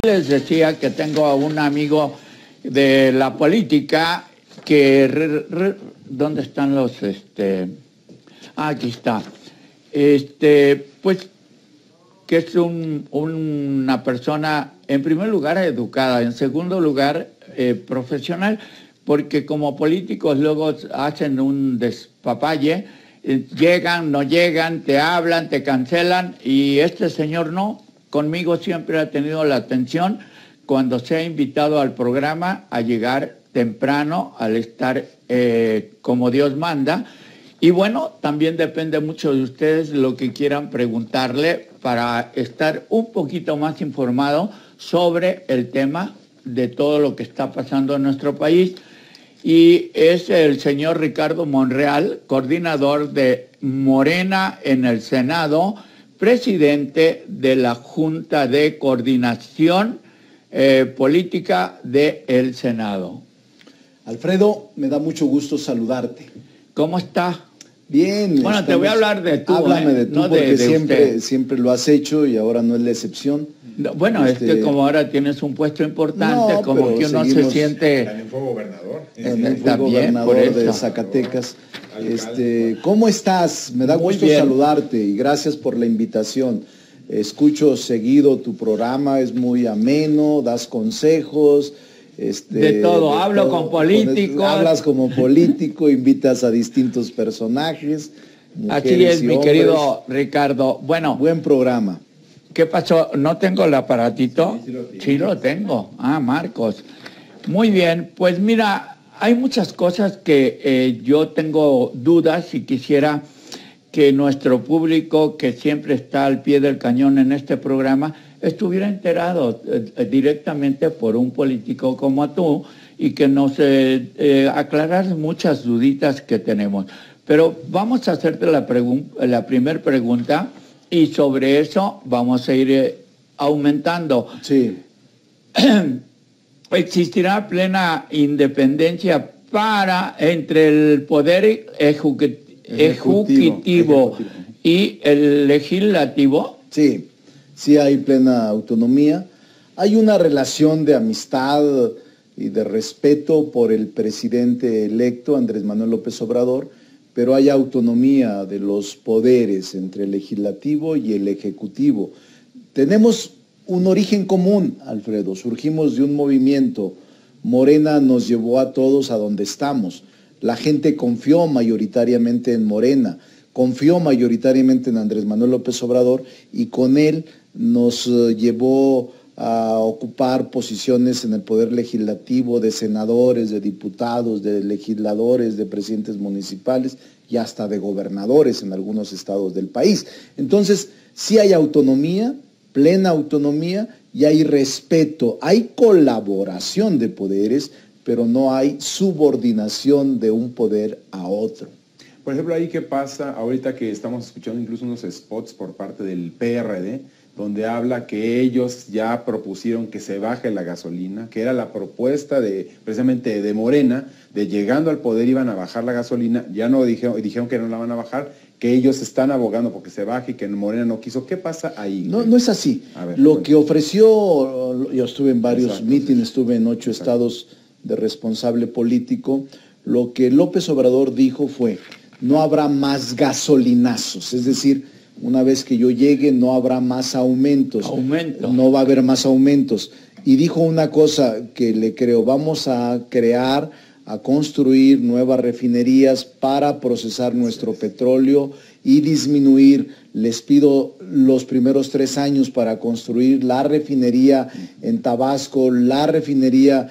Les decía que tengo a un amigo de la política que... ¿Dónde están los...? Aquí está. Pues que es una persona, en primer lugar, educada, en segundo lugar, profesional, porque como políticos luego hacen un despapalle, llegan, no llegan, te hablan, te cancelan, y este señor no. Conmigo siempre ha tenido la atención cuando se ha invitado al programa a llegar temprano, al estar como Dios manda. Y bueno, también depende mucho de ustedes lo que quieran preguntarle para estar un poquito más informado sobre el tema de todo lo que está pasando en nuestro país. Y es el señor Ricardo Monreal, coordinador de Morena en el Senado, presidente de la Junta de Coordinación Política del Senado. Alfredo, me da mucho gusto saludarte. ¿Cómo está? Bien. Bueno, te voy a hablar de tú. Háblame de tú, no porque de siempre lo has hecho y ahora no es la excepción. No, bueno, es que como ahora tienes un puesto importante, no, como que uno se siente... También fue gobernador. También fue gobernador de Zacatecas. ¿Cómo estás? Me da gusto saludarte y gracias por la invitación. Escucho seguido tu programa, es muy ameno, das consejos. De todo, hablo con políticos. Hablas como político, invitas a distintos personajes. Así es, mi querido Ricardo. Bueno. Buen programa. ¿Qué pasó? ¿No tengo el aparatito? Sí lo tengo. Ah, Marcos. Muy bien, pues mira, hay muchas cosas que yo tengo dudas y quisiera que nuestro público, que siempre está al pie del cañón en este programa, estuviera enterado directamente por un político como tú y que nos aclaras muchas duditas que tenemos. Pero vamos a hacerte la primera pregunta y sobre eso vamos a ir aumentando. Sí. ¿Existirá plena independencia entre el poder ejecutivo y el legislativo? Sí. Sí hay plena autonomía. Hay una relación de amistad y de respeto por el presidente electo, Andrés Manuel López Obrador, pero hay autonomía de los poderes entre el legislativo y el ejecutivo. Tenemos un origen común, Alfredo, surgimos de un movimiento. Morena nos llevó a todos a donde estamos. La gente confió mayoritariamente en Morena, confió mayoritariamente en Andrés Manuel López Obrador y con él nos llevó a ocupar posiciones en el poder legislativo de senadores, de diputados, de legisladores, de presidentes municipales y hasta de gobernadores en algunos estados del país. Entonces, sí hay autonomía, plena autonomía, y hay respeto, hay colaboración de poderes, pero no hay subordinación de un poder a otro. Por ejemplo, ahí qué pasa ahorita que estamos escuchando incluso unos spots por parte del PRD, donde habla que ellos ya propusieron que se baje la gasolina, que era la propuesta precisamente de Morena, de llegando al poder iban a bajar la gasolina, ya no dijeron que no la van a bajar, que ellos están abogando porque se baje y que Morena no quiso. ¿Qué pasa ahí? No es así. Lo que ofreció, yo estuve en varios mítines, estuve en 8 estados de responsable político, lo que López Obrador dijo fue, no habrá más gasolinazos, es decir, una vez que yo llegue no habrá más aumentos. No va a haber más aumentos. Y dijo una cosa que le creo, vamos a construir nuevas refinerías para procesar nuestro petróleo y disminuir, les pido los primeros 3 años para construir la refinería en Tabasco, la refinería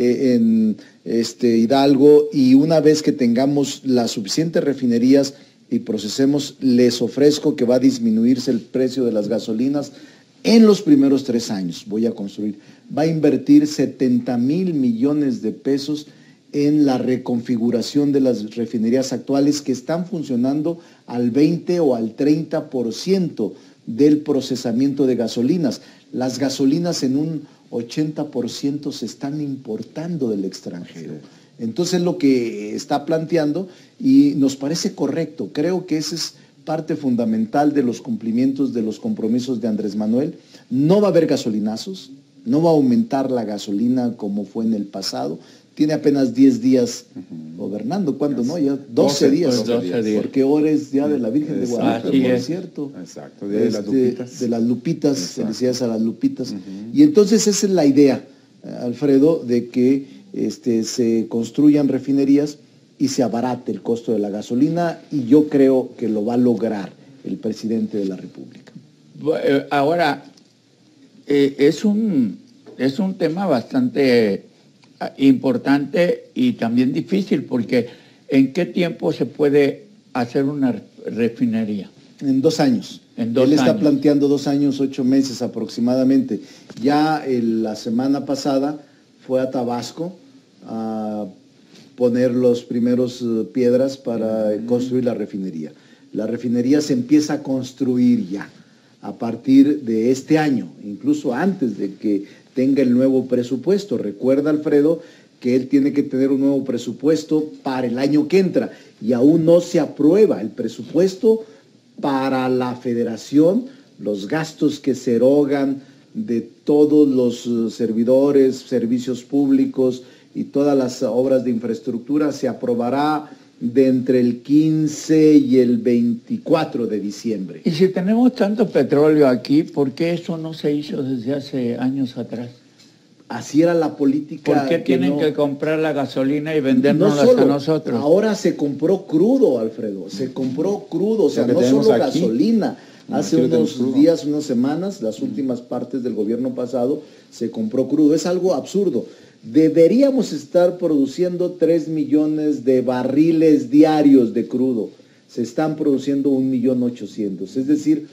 en Hidalgo, y una vez que tengamos las suficientes refinerías y procesemos, les ofrezco que va a disminuirse el precio de las gasolinas en los primeros 3 años. Voy a construir, va a invertir 70,000 millones de pesos en la reconfiguración de las refinerías actuales que están funcionando al 20 o al 30% del procesamiento de gasolinas. Las gasolinas en un 80% se están importando del extranjero. Entonces lo que está planteando y nos parece correcto, creo que esa es parte fundamental de los cumplimientos de los compromisos de Andrés Manuel. No va a haber gasolinazos, no va a aumentar la gasolina como fue en el pasado. Tiene apenas 10 días gobernando. ¿Cuándo no? Ya 12 días. 12 días. Porque ahora es Día de la Virgen de Guadalupe, Así por es. cierto. Exacto, de las Lupitas. De las Lupitas, Exacto. felicidades a las Lupitas. Y entonces esa es la idea, Alfredo, de que se construyan refinerías y se abarate el costo de la gasolina, y yo creo que lo va a lograr el presidente de la República. Ahora, es un tema bastante importante y también difícil, porque ¿en qué tiempo se puede hacer una refinería? En 2 años. En 2 Él está años. planteando 2 años, 8 meses aproximadamente. Ya la semana pasada fue a Tabasco a poner los primeros piedras para construir la refinería. La refinería se empieza a construir ya a partir de este año, incluso antes de que tenga el nuevo presupuesto. Recuerda, Alfredo, que él tiene que tener un nuevo presupuesto para el año que entra, y aún no se aprueba el presupuesto para la federación. Los gastos que se erogan de todos los servidores, servicios públicos y todas las obras de infraestructura se aprobará de entre el 15 y el 24 de diciembre. Y si tenemos tanto petróleo aquí, ¿por qué eso no se hizo desde hace años atrás? Así era la política. ¿Por qué tienen que comprar la gasolina y vendérnosla No solo, a nosotros? ahora se compró crudo, Alfredo, se compró crudo, o sea, Lo que no tenemos solo aquí. gasolina. Hace Aquí lo tenemos unos crudo. días, unas semanas, las últimas partes del gobierno pasado, se compró crudo. Es algo absurdo. Deberíamos estar produciendo 3 millones de barriles diarios de crudo. Se están produciendo 1.800.000, es decir,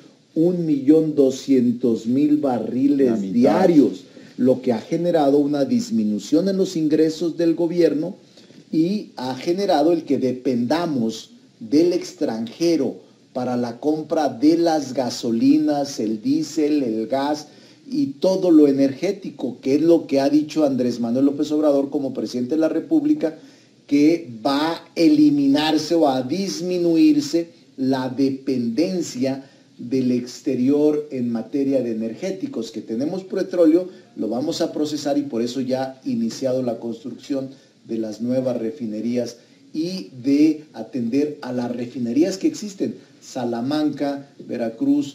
1.200.000 barriles diarios, lo que ha generado una disminución en los ingresos del gobierno y ha generado el que dependamos del extranjero para la compra de las gasolinas, el diésel, el gas y todo lo energético, que es lo que ha dicho Andrés Manuel López Obrador como presidente de la República, que va a eliminarse o a disminuirse la dependencia del exterior en materia de energéticos. Que tenemos petróleo, lo vamos a procesar, y por eso ya ha iniciado la construcción de las nuevas refinerías y de atender a las refinerías que existen, Salamanca, Veracruz,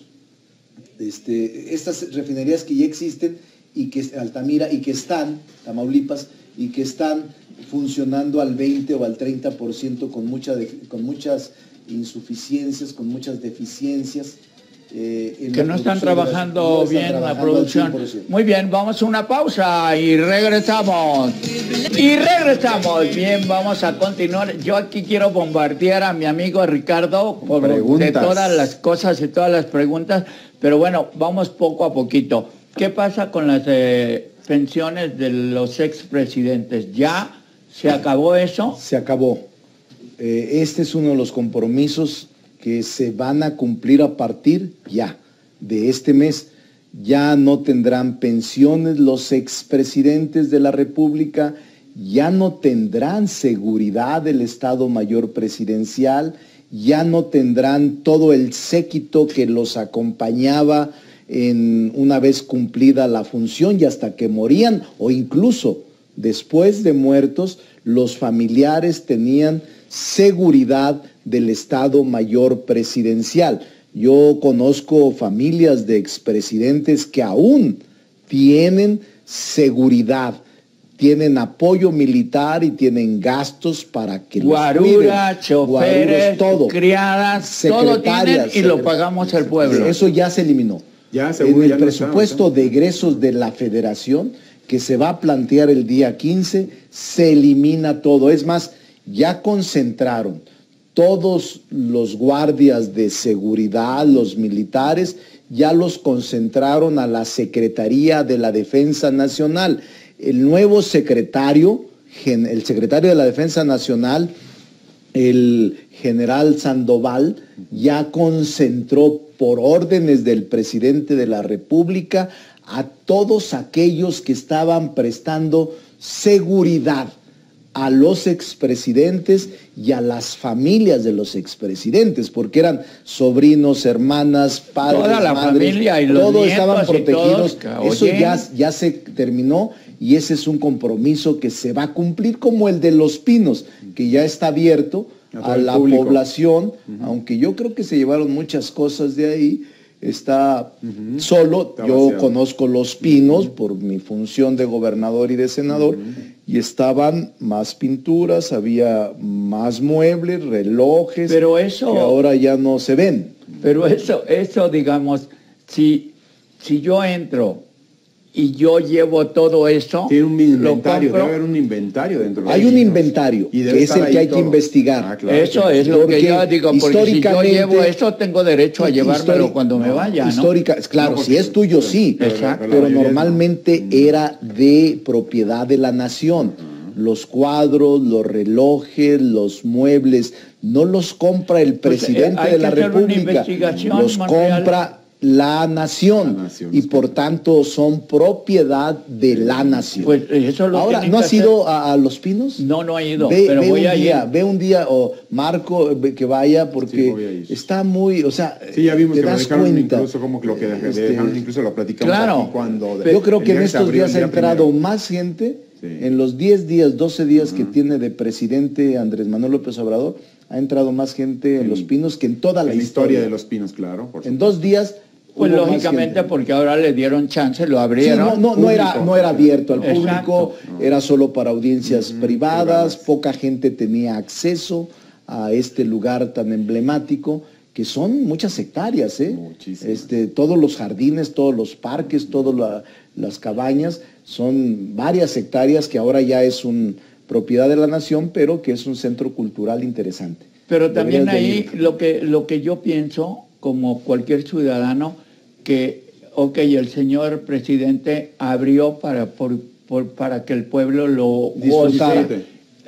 estas refinerías que ya existen, y que Altamira, y que están, Tamaulipas, y que están funcionando al 20 o al 30% con muchas insuficiencias, con muchas deficiencias. Que no están trabajando bien la producción. Muy bien, vamos a una pausa y regresamos. Bien, vamos a continuar. Yo aquí quiero bombardear a mi amigo Ricardo de todas las cosas y todas las preguntas, pero bueno, vamos poco a poquito. ¿Qué pasa con las pensiones de los expresidentes? ¿Ya se acabó eso? Se acabó. Este es uno de los compromisos que se van a cumplir a partir ya de este mes. Ya no tendrán pensiones los expresidentes de la República, ya no tendrán seguridad del Estado Mayor Presidencial, ya no tendrán todo el séquito que los acompañaba una vez cumplida la función y hasta que morían, o incluso después de muertos, los familiares tenían seguridad del Estado Mayor Presidencial. Yo conozco familias de expresidentes que aún tienen seguridad, tienen apoyo militar y tienen gastos para que guarura, choferes, todo, criadas, todo tienen y lo pagamos el pueblo. Eso ya se eliminó. En el presupuesto de egresos de la Federación, que se va a plantear el día 15, se elimina todo. Es más, ya concentraron todos los guardias de seguridad, los militares, ya los concentraron a la Secretaría de la Defensa Nacional. El nuevo secretario, el secretario de la Defensa Nacional, el general Sandoval, ya concentró por órdenes del presidente de la República a todos aquellos que estaban prestando seguridad a los expresidentes y a las familias de los expresidentes, porque eran sobrinos, hermanas, padres, toda la madres, familia y los todos nietos estaban protegidos. Todos, eso ya se terminó y ese es un compromiso que se va a cumplir, como el de Los Pinos, que ya está abierto a la población, aunque yo creo que se llevaron muchas cosas de ahí. Está solo, está yo vaciado. conozco Los Pinos por mi función de gobernador y de senador, y estaban más pinturas, había más muebles, relojes, pero eso, que ahora ya no se ven. Pero eso digamos, si yo entro y yo llevo todo eso, tiene un inventario, compro. debe haber un inventario dentro de Hay los un pinos. inventario, Y debe que es estar el que ahí hay que todo. investigar. Claro, eso es lo que yo digo, porque si yo llevo eso, tengo derecho a llevármelo cuando me vaya, ¿no? Claro, No, si es tuyo, sí. Exacto. Pero normalmente era de propiedad de la nación. Los cuadros, los relojes, los muebles, no los compra el presidente hay de que la hacer una República, investigación, los Monreal. compra la nación y por tanto son propiedad de la nación. Pues eso lo Ahora, tienen ¿no que has ido a Los Pinos? No he ido, Ve pero voy un a día, ir. ve un día, o Marco, que vaya, porque Sí, voy a ir. está muy, o sea, Sí, ya vimos te que lo das dejaron cuenta. incluso como que lo que dejaron, incluso lo platicamos Claro. aquí cuando... Yo creo que en el día se estos abrió el días ha día entrado primero. más gente, Sí. en los 10 días, 12 días que tiene de presidente Andrés Manuel López Obrador, ha entrado más gente en Los Pinos que en toda la La historia historia. de Los Pinos, claro. Por En supuesto. 2 días. Pues hubo más lógicamente gente. porque ahora le dieron chance, lo Sí, abrieron. no era abierto al Exacto. público, era solo para audiencias privadas, poca gente tenía acceso a este lugar tan emblemático, que son muchas hectáreas, Muchísimas. todos los jardines, todos los parques, todas las cabañas, son varias hectáreas que ahora ya es propiedad de la nación, pero que es un centro cultural interesante. Pero también Deberías de ahí ir. lo que yo pienso, como cualquier ciudadano, que, el señor presidente abrió para que el pueblo lo Disfrutara. goce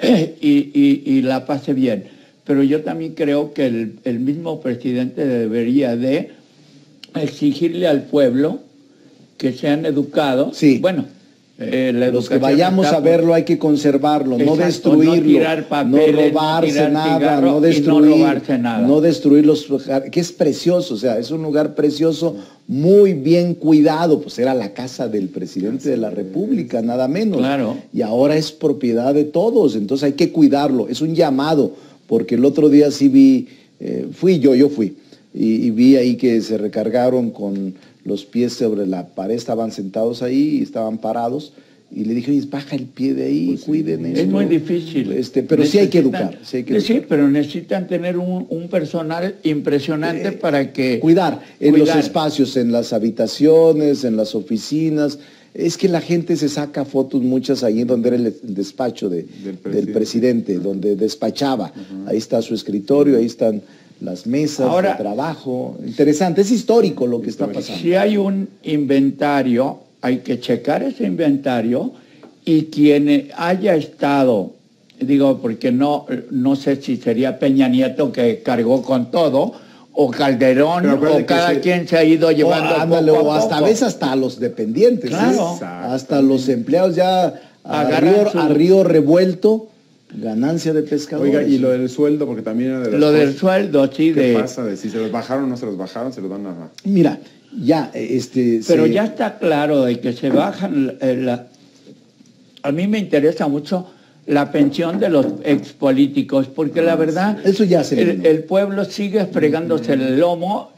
y la pase bien. Pero yo también creo que el mismo presidente debería de exigirle al pueblo que sean educados. Sí. Bueno, la Los que educación vayamos está a verlo hay que conservarlo, no Exacto, destruirlo, no tirar papeles, no robarse tirar nada, cigarro no y destruir, no robarse nada. no destruir los, que es precioso, o sea, es un lugar precioso, muy bien cuidado, pues era la casa del presidente de la República, nada menos. Claro. Y ahora es propiedad de todos, entonces hay que cuidarlo, es un llamado, porque el otro día sí vi, yo fui, y vi ahí que se recargaron con los pies sobre la pared, estaban sentados ahí y estaban parados, y le dije, oye, baja el pie de ahí, Pues sí, cuiden esto. Es muy difícil. Pero sí hay que educar. Sí, pero necesitan tener un personal impresionante para que... Cuidar en los espacios, en las habitaciones, en las oficinas. Es que la gente se saca fotos muchas ahí donde era el despacho del presidente, donde despachaba. Ahí está su escritorio, ahí están las mesas Ahora, de trabajo. Interesante, es histórico lo que está pasando. Si hay un inventario, hay que checar ese inventario y quien haya estado, digo, porque no sé si sería Peña Nieto que cargó con todo, o Calderón, o cada quien se ha ido llevando o hasta veces hasta los dependientes. Claro. Hasta los empleados ya a río revuelto. Ganancia de pescadores. Oiga, y lo del sueldo, porque también era de las Lo del cosas. sueldo, sí. ¿Qué pasa? De si se los bajaron o no se los bajaron, se los van a... Mira, ya, Pero ya está claro de que se bajan... A mí me interesa mucho la pensión de los expolíticos, porque la verdad... Eso ya se el pueblo sigue fregándose el lomo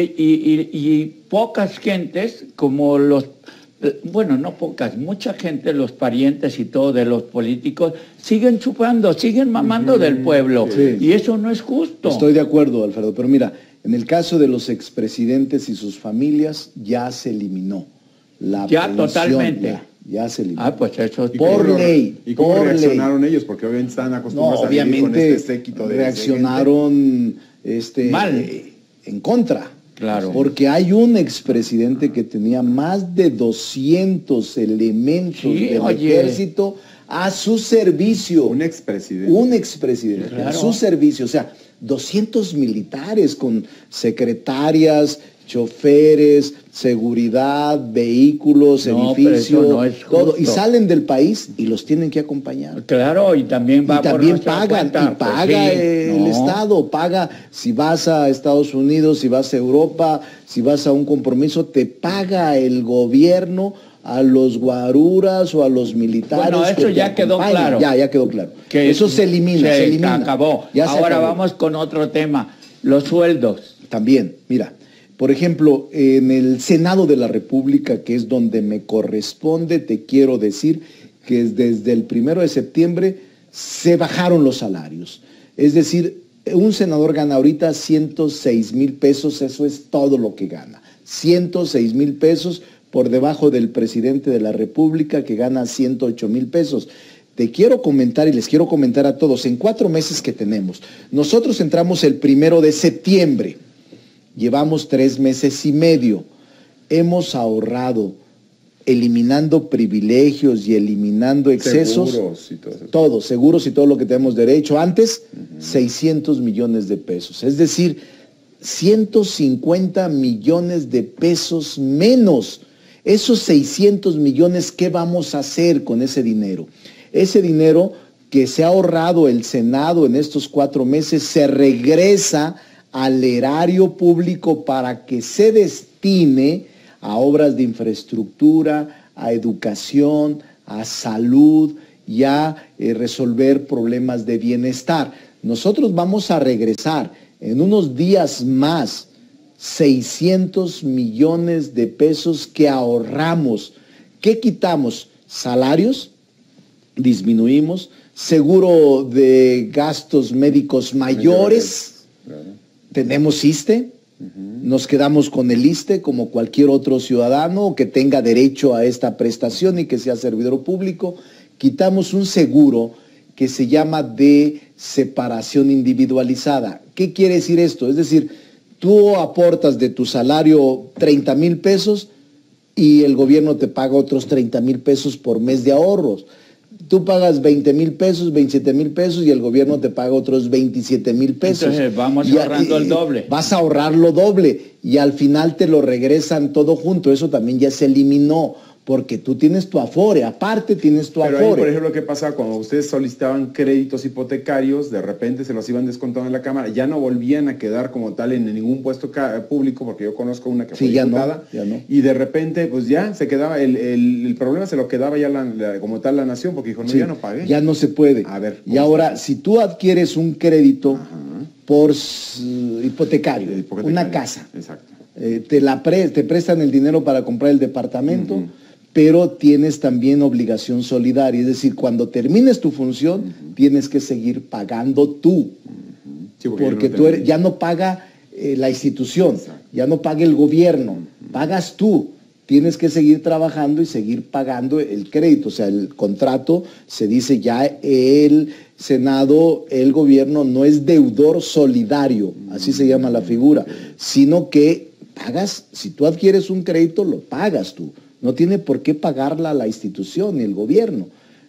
y pocas gentes como los... Bueno, no pocas, mucha gente, los parientes y todo de los políticos, siguen chupando, siguen mamando del pueblo. Sí. Y eso no es justo. Estoy de acuerdo, Alfredo, pero mira, en el caso de los expresidentes y sus familias, ya se eliminó la pensión. Totalmente. Ya se eliminó. Ah, pues eso es Por ley. ¿Y cómo por reaccionaron ellos? Porque obviamente están No, acostumbrados a vivir con obviamente este séquito de reaccionaron mal. En contra. Claro. Porque hay un expresidente que tenía más de 200 elementos del ejército a su servicio. Un expresidente. Un expresidente, Claro. a su servicio. O sea, 200 militares con secretarias choferes, seguridad, vehículos, edificios, no es todo, justo. y salen del país y los tienen que acompañar. Claro, y también va Y también por nuestra pagan, cuenta, y paga pues sí, el Estado, paga si vas a Estados Unidos, si vas a Europa, si vas a un compromiso, te paga el gobierno a los guaruras o a los militares. Bueno, eso que ya te quedó acompañan. claro. Ya quedó claro. Que eso se elimina, se elimina. Acabó. Ya se Ahora acabó. vamos con otro tema, los sueldos. También, mira, por ejemplo, en el Senado de la República, que es donde me corresponde, te quiero decir que desde el 1 de septiembre se bajaron los salarios. Es decir, un senador gana ahorita 106,000 pesos, eso es todo lo que gana. 106,000 pesos por debajo del presidente de la República, que gana 108,000 pesos. Te quiero comentar y les quiero comentar a todos, en 4 meses que tenemos, nosotros entramos el 1 de septiembre, llevamos 3 meses y medio, hemos ahorrado, eliminando privilegios y eliminando excesos, Seguros y todo eso. todo, seguros y todo lo que tenemos derecho, antes 600 millones de pesos, es decir, 150 millones de pesos menos. Esos 600 millones, ¿qué vamos a hacer con ese dinero? Ese dinero que se ha ahorrado el Senado en estos 4 meses se regresa al erario público para que se destine a obras de infraestructura, a educación, a salud y a resolver problemas de bienestar. Nosotros vamos a regresar en unos días más 600 millones de pesos que ahorramos. ¿Qué quitamos? Salarios, disminuimos, seguro de gastos médicos mayores, Claro. tenemos ISSSTE, nos quedamos con el ISSSTE como cualquier otro ciudadano que tenga derecho a esta prestación y que sea servidor público. Quitamos un seguro que se llama de separación individualizada. ¿Qué quiere decir esto? Es decir, tú aportas de tu salario 30,000 pesos y el gobierno te paga otros 30,000 pesos por mes de ahorros. Tú pagas 20,000 pesos, 27,000 pesos y el gobierno te paga otros 27,000 pesos. Entonces vamos ahorrando el doble. Vas a ahorrar lo doble y al final te lo regresan todo junto. Eso también ya se eliminó porque tú tienes tu afore, aparte tienes tu Pero ahí, afore. por ejemplo, ¿qué pasa cuando ustedes solicitaban créditos hipotecarios? De repente se los iban descontando en la Cámara, ya no volvían a quedar como tal en ningún puesto público, porque yo conozco una que fue diputada, ya no. y de repente pues ya se quedaba, el problema se lo quedaba ya como tal la nación, porque dijo, no, Sí, ya no pagué. ya no se puede. A ver, y ahora, si tú adquieres un crédito por hipotecario, una casa, Exacto. te prestan el dinero para comprar el departamento, pero tienes también obligación solidaria, es decir, cuando termines tu función, tienes que seguir pagando tú, Sí, porque yo no ya no paga la institución, Exacto. ya no paga el gobierno, pagas tú. Tienes que seguir trabajando y seguir pagando el crédito, o sea, el contrato se dice ya el Senado, el gobierno no es deudor solidario, así se llama la figura, sino que pagas, si tú adquieres un crédito, lo pagas tú. No tiene por qué pagarla la institución ni el gobierno.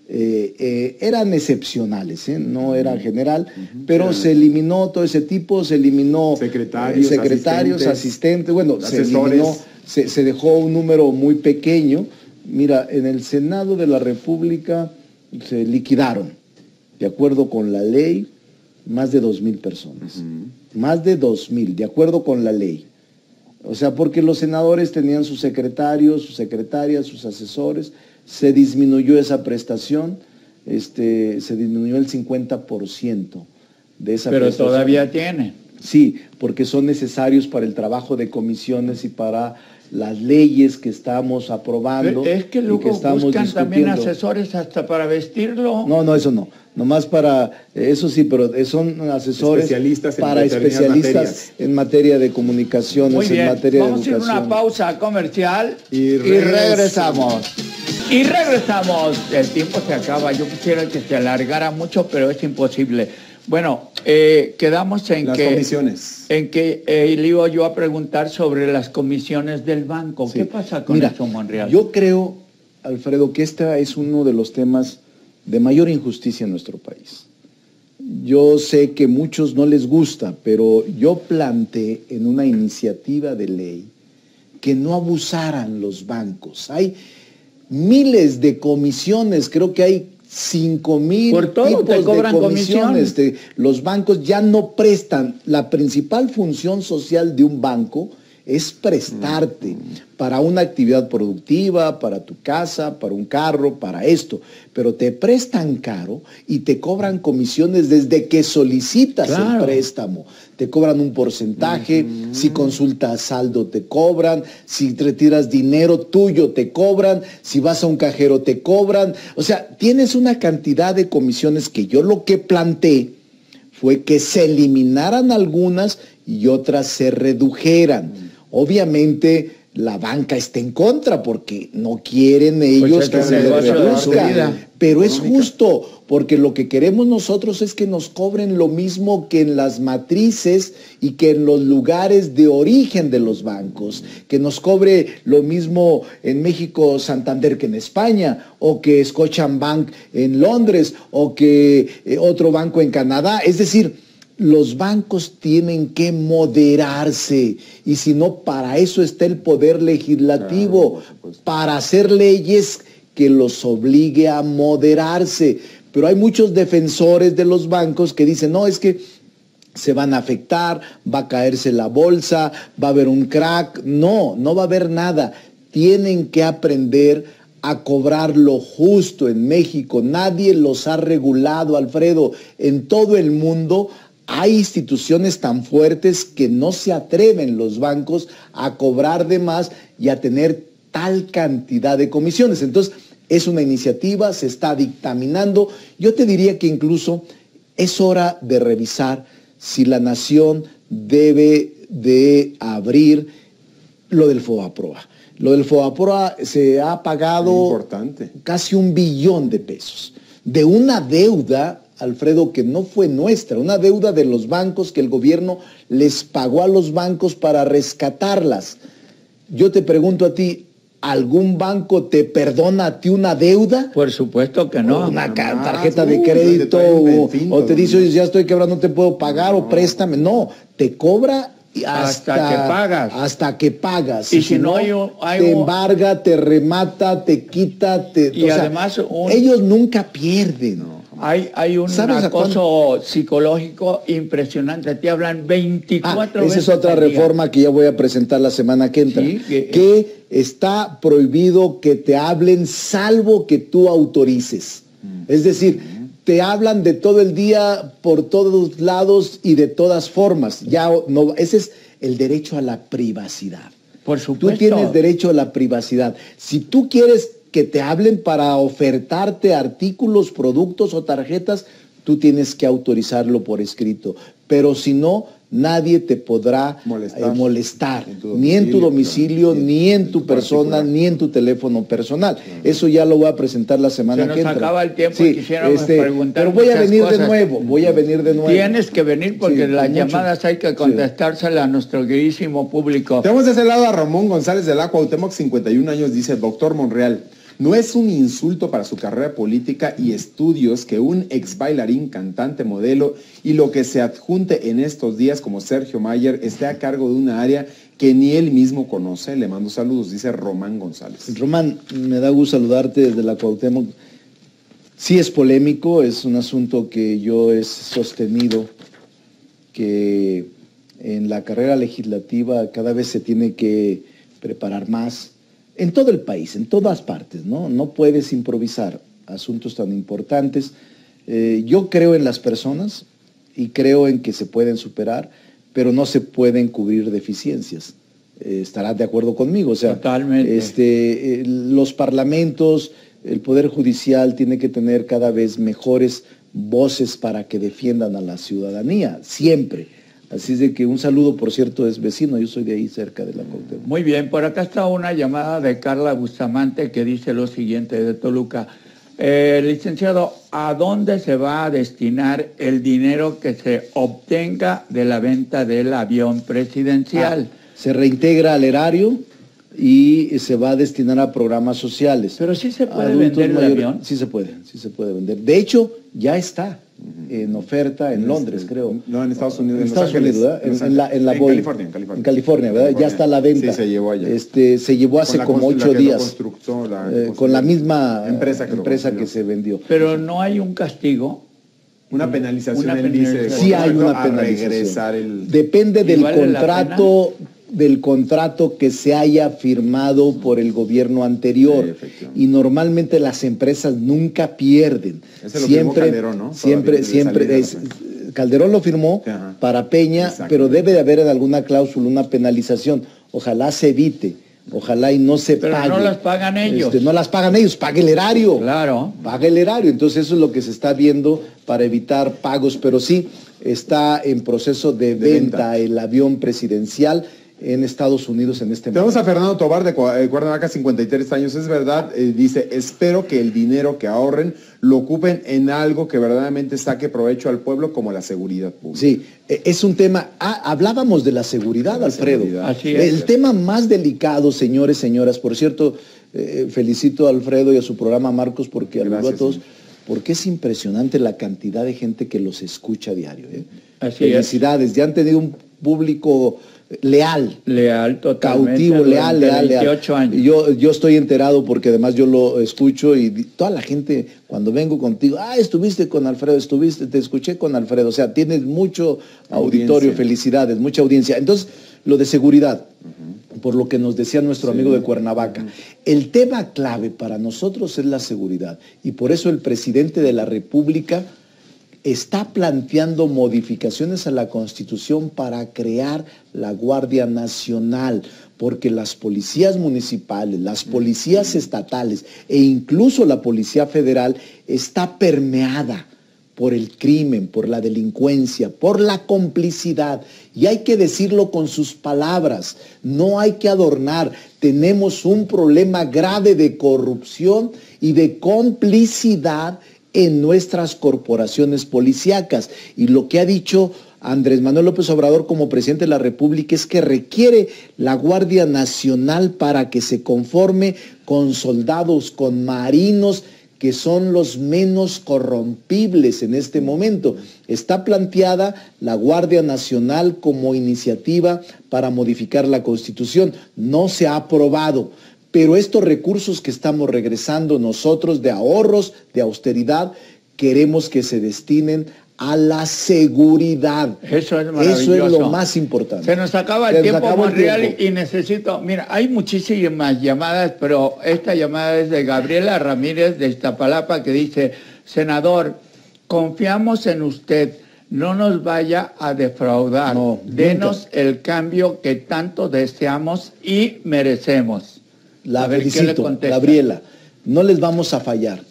Eran excepcionales, no era general, pero se eliminó todo ese tipo, se eliminó secretarios, asistentes, bueno, asesores. se dejó un número muy pequeño. Mira, en el Senado de la República se liquidaron, de acuerdo con la ley, más de 2,000 personas. Más de 2,000, de acuerdo con la ley. O sea, porque los senadores tenían sus secretarios, sus secretarias, sus asesores, se disminuyó esa prestación, se disminuyó el 50% de esa Pero prestación. todavía tiene. Sí, porque son necesarios para el trabajo de comisiones y para las leyes que estamos aprobando. Es que luego y que estamos buscan también discutiendo. asesores hasta para vestirlo. No, eso no. Nomás para, eso sí, pero son asesores Especialistas en para determinadas especialistas materias. en materia de comunicaciones, Muy bien, en materia vamos de a ir a educación. una pausa comercial Y regresamos. Y regresamos. El tiempo se acaba. Yo quisiera que se alargara mucho, pero es imposible. Bueno, quedamos en Las que... comisiones. En que le iba yo a preguntar sobre las comisiones del banco. Sí. ¿Qué pasa con Mira, eso, Monreal? Yo creo, Alfredo, que este es uno de los temas de mayor injusticia en nuestro país. yo sé que muchos no les gusta, pero yo planteé en una iniciativa de ley que no abusaran los bancos. Hay miles de comisiones, creo que hay 5,000 por todo tipos te cobran de comisiones. Los bancos ya no prestan. La principal función social de un banco es prestarte para una actividad productiva, para tu casa, para un carro, para esto. Pero te prestan caro y te cobran comisiones desde que solicitas el préstamo. Te cobran un porcentaje, si consultas saldo te cobran, si retiras dinero tuyo te cobran, si vas a un cajero te cobran. O sea, tienes una cantidad de comisiones que yo lo que planteé fue que se eliminaran algunas y otras se redujeran. Obviamente la banca está en contra porque no quieren ellos que se les reduzca, pero es justo porque lo que queremos nosotros es que nos cobren lo mismo que en las matrices y que en los lugares de origen de los bancos, que nos cobre lo mismo en México Santander que en España, o que Scotiabank en Londres, o que otro banco en Canadá. Es decir, los bancos tienen que moderarse y si no, para eso está el poder legislativo, para hacer leyes que los obligue a moderarse. Pero hay muchos defensores de los bancos que dicen, no, es que se van a afectar, va a caerse la bolsa, va a haber un crack. No, no va a haber nada. Tienen que aprender a cobrar lo justo en México. Nadie los ha regulado, Alfredo. En todo el mundo hay instituciones tan fuertes que no se atreven los bancos a cobrar de más y a tener tal cantidad de comisiones. Entonces, es una iniciativa, se está dictaminando. Yo te diría que incluso es hora de revisar si la nación debe de abrir lo del FOBAPROA. Lo del FOBAPROA se ha pagado casi 1 billón de pesos de una deuda, Alfredo, que no fue nuestra, una deuda de los bancos que el gobierno les pagó a los bancos para rescatarlas. Yo te pregunto a ti, ¿algún banco te perdona a ti una deuda? Por supuesto que no. Una tarjeta de crédito o te dice, oye, ya estoy quebrado, no te puedo pagar o préstame. No, te cobra hasta que pagas. Hasta que pagas. Y si no, te embarga, te remata, te quita. Y además, ellos nunca pierden. Hay un acoso psicológico impresionante. Te hablan 24 veces. Esa es otra reforma que ya voy a presentar la semana que entra. Sí, que está prohibido que te hablen salvo que tú autorices. Es decir, te hablan de todo el día, por todos lados y de todas formas. Ya no, ese es el derecho a la privacidad. Por supuesto. Tú tienes derecho a la privacidad. Si tú quieres que te hablen para ofertarte artículos, productos o tarjetas, tú tienes que autorizarlo por escrito. Pero si no, nadie te podrá molestar ni en tu domicilio, ni en tu persona, ni en tu teléfono personal. Eso ya lo voy a presentar la semana que entra. Se nos acaba el tiempo y quisiéramos preguntar. Pero voy a venir de nuevo, Tienes que venir porque las llamadas hay que contestárselas a nuestro queridísimo público. Tenemos de ese lado a Ramón González de la Cuauhtémoc, 51 años, dice: doctor Monreal, no es un insulto para su carrera política y estudios que un ex bailarín, cantante, modelo y lo que se adjunte en estos días como Sergio Mayer esté a cargo de una área que ni él mismo conoce. Le mando saludos, dice Román González. Román, me da gusto saludarte desde la Cuauhtémoc. Sí es polémico, es un asunto que yo he sostenido, que en la carrera legislativa cada vez se tiene que preparar más. En todo el país, en todas partes, ¿no? No puedes improvisar asuntos tan importantes. Yo creo en las personas y creo en que se pueden superar, pero no se pueden cubrir deficiencias. Estarás de acuerdo conmigo. O sea, totalmente. Los parlamentos, el Poder Judicial tiene que tener cada vez mejores voces para que defiendan a la ciudadanía, siempre. Así es de que un saludo, por cierto, es vecino, yo soy de ahí cerca de la Cuauhtémoc. Muy bien, por acá está una llamada de Carla Bustamante que dice lo siguiente, de Toluca. Licenciado, ¿a dónde se va a destinar el dinero que se obtenga de la venta del avión presidencial? Se reintegra al erario y se va a destinar a programas sociales. Pero sí se puede vender el avión. Sí se puede vender. De hecho, ya está en oferta en Londres, creo. No, en Estados Unidos. En Estados Unidos, ¿verdad? En California, ¿verdad? Ya está a la venta. Sí, se llevó allá. Se llevó hace como 8 días. Con la misma empresa que se vendió. Pero no hay un castigo. Una penalización, él dice. Sí hay una penalización. Depende del contrato que se haya firmado por el gobierno anterior. Sí, y normalmente las empresas nunca pierden. Ese lo firmó Calderón, ¿no? Siempre. Calderón lo firmó para Peña, pero debe de haber en alguna cláusula una penalización. Ojalá se evite. Ojalá y no se pague. Pero no las pagan ellos. No las pagan ellos, paga el erario. Claro. Paga el erario. Entonces eso es lo que se está viendo para evitar pagos. Pero sí, está en proceso de venta el avión presidencial en Estados Unidos en este momento. Tenemos a Fernando Tobar de Cuernavaca, 53 años. Es verdad, dice, espero que el dinero que ahorren lo ocupen en algo que verdaderamente saque provecho al pueblo, como la seguridad pública. Sí, es un tema, hablábamos de la seguridad, Alfredo. Así es. El tema más delicado, señores, señoras, por cierto, felicito a Alfredo y a su programa, Marcos, porque a todos, porque es impresionante la cantidad de gente que los escucha a diario. Felicidades, ya han tenido un público leal, totalmente, cautivo, leal. 28 años. Yo estoy enterado porque además yo lo escucho y toda la gente cuando vengo contigo, estuviste con Alfredo, te escuché con Alfredo, o sea, tienes mucho auditorio, felicidades, mucha audiencia. Entonces, lo de seguridad, por lo que nos decía nuestro amigo de Cuernavaca, el tema clave para nosotros es la seguridad y por eso el presidente de la República está planteando modificaciones a la Constitución para crear la Guardia Nacional, porque las policías municipales, las policías estatales e incluso la Policía Federal está permeada por el crimen, por la delincuencia, por la complicidad. Y hay que decirlo con sus palabras, no hay que adornar. Tenemos un problema grave de corrupción y de complicidad en nuestras corporaciones policíacas. Y lo que ha dicho Andrés Manuel López Obrador como presidente de la República es que requiere la Guardia Nacional para que se conforme con soldados, con marinos, que son los menos corrompibles en este momento. Está planteada la Guardia Nacional como iniciativa para modificar la Constitución. No se ha aprobado. Pero estos recursos que estamos regresando nosotros de ahorros, de austeridad, queremos que se destinen a la seguridad. Eso es maravilloso. Eso es lo más importante. Se nos acaba el tiempo, Monreal, y necesito... Mira, hay muchísimas llamadas, pero esta llamada es de Gabriela Ramírez de Iztapalapa, que dice, senador, confiamos en usted, no nos vaya a defraudar. No, denos el cambio que tanto deseamos y merecemos. La felicito, Gabriela, no les vamos a fallar.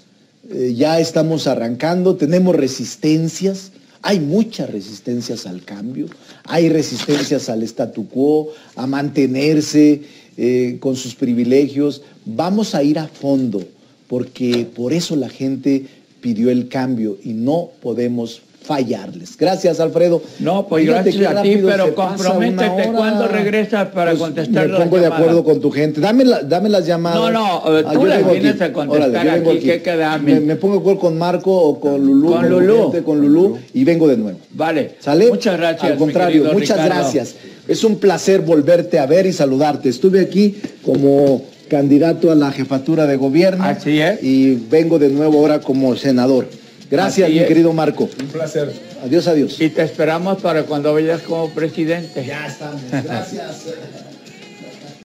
Ya estamos arrancando, tenemos resistencias, hay muchas resistencias al cambio, hay resistencias al statu quo, a mantenerse con sus privilegios. Vamos a ir a fondo, porque por eso la gente pidió el cambio y no podemos fallarles. Gracias, Alfredo. No, pues fíjate, gracias a ti, pero comprométete cuando regresas para contestar las llamadas. Me pongo de acuerdo con tu gente. Dame las llamadas. No, tú las vienes a contestar aquí. ¿Qué queda? Me pongo de acuerdo con Marco o con Lulú. Con Lulú. Y vengo de nuevo. Vale. ¿Sale? Muchas gracias. Al contrario, muchas gracias. Es un placer volverte a ver y saludarte. Estuve aquí como candidato a la jefatura de gobierno. Así es. Y vengo de nuevo ahora como senador. Gracias, mi querido Marco. Un placer. Adiós, adiós. Y te esperamos para cuando vayas como presidente. Ya estamos. Gracias.